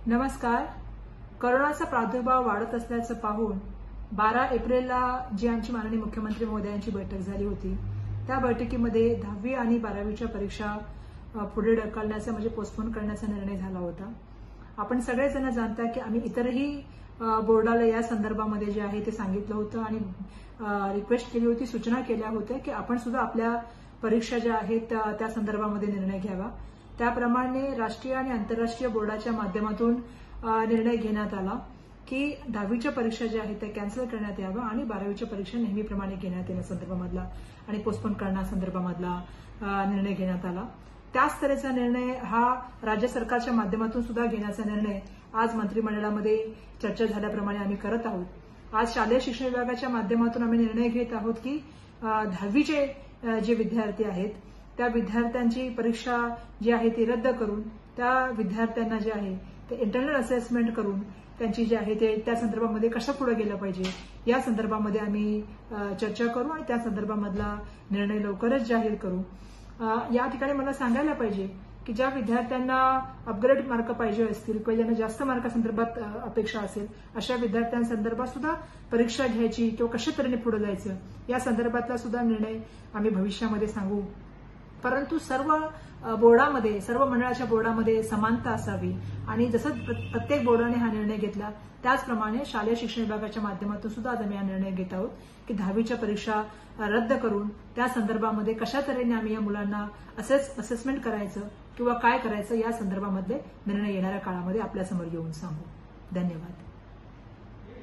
नमस्कार. कोरोनाचा प्रादुर्भाव वाढत असल्याचं पाहून 12 एप्रिलला जी आमची माननीय मुख्यमंत्री महोदयांची बैठक झाली होती, त्या बैठकीमध्ये 10वी आणि 12वीच्या परीक्षा पुढे ढकलण्याचा म्हणजे पोस्टपोन करण्याचा निर्णय झाला होता. आपण सगळेजण जाणता की आम्ही इतरही बोर्डाला या संदर्भामध्ये जे आहे ते सांगितलं होतं आणि रिक्वेस्ट केली होती, सूचना केल्या होत्या की आपण सुद्धा आपल्या परीक्षा ज्या आहेत त्या संदर्भामध्ये निर्णय घ्यावा. त्याप्रमाणे राष्ट्रीय आणि आंतरराष्ट्रीय बोर्डाच्या माध्यमातून निर्णय घेण्यात आला की 10वीच्या परीक्षा ज्या आहेत त्या कॅन्सल करण्यात याव्या आणि 12वीच्या परीक्षा नेहमीप्रमाणे घेण्यात येण्यासंदर्भामधला आणि पोस्टपोन करण्यासंदर्भामधला निर्णय घेण्यात आला. त्याच तऱ्हेचा निर्णय हा राज्य सरकारच्या माध्यमातून सुद्धा घेण्याचा निर्णय आज मंत्रिमंडळामध्ये चर्चा झाल्याप्रमाणे आम्ही करत आहोत. आज शालेय शिक्षण विभागाच्या माध्यमातून आम्ही निर्णय घेत आहोत की 10वीचे जे विद्यार्थी आहेत त्या विद्यार्थ्यांची परीक्षा जी आहे ती रद्द करून त्या विद्यार्थ्यांना जे आहे ते इंटरनल असेसमेंट करून त्यांची जी आहे ते त्या संदर्भामध्ये कसं पुढे गेलं पाहिजे या संदर्भामध्ये आम्ही चर्चा करू आणि त्या संदर्भामधला निर्णय लवकरच जाहीर करू. या ठिकाणी मला सांगायला पाहिजे की ज्या विद्यार्थ्यांना अपग्रेड मार्क पाहिजे असतील किंवा ज्यांना जास्त मार्कासंदर्भात अपेक्षा असेल अशा विद्यार्थ्यांसंदर्भात सुद्धा परीक्षा घ्यायची किंवा कशा तऱ्हेने पुढे जायचं या संदर्भातला सुद्धा निर्णय आम्ही भविष्यामध्ये सांगू. परंतु सर्व बोर्डामध्ये, सर्व मंडळाच्या बोर्डामध्ये समानता असावी आणि जसं प्रत्येक बोर्डाने हा निर्णय घेतला त्याचप्रमाणे शालेय शिक्षण विभागाच्या माध्यमातून सुद्धा आज आम्ही हा निर्णय घेत आहोत की 10वीच्या परीक्षा रद्द करून त्या संदर्भामध्ये कशा तऱ्हेने आम्ही या मुलांना असेसमेंट करायचं किंवा काय करायचं या संदर्भामध्ये निर्णय येणाऱ्या काळामध्ये आपल्यासमोर येऊन सांगू. धन्यवाद.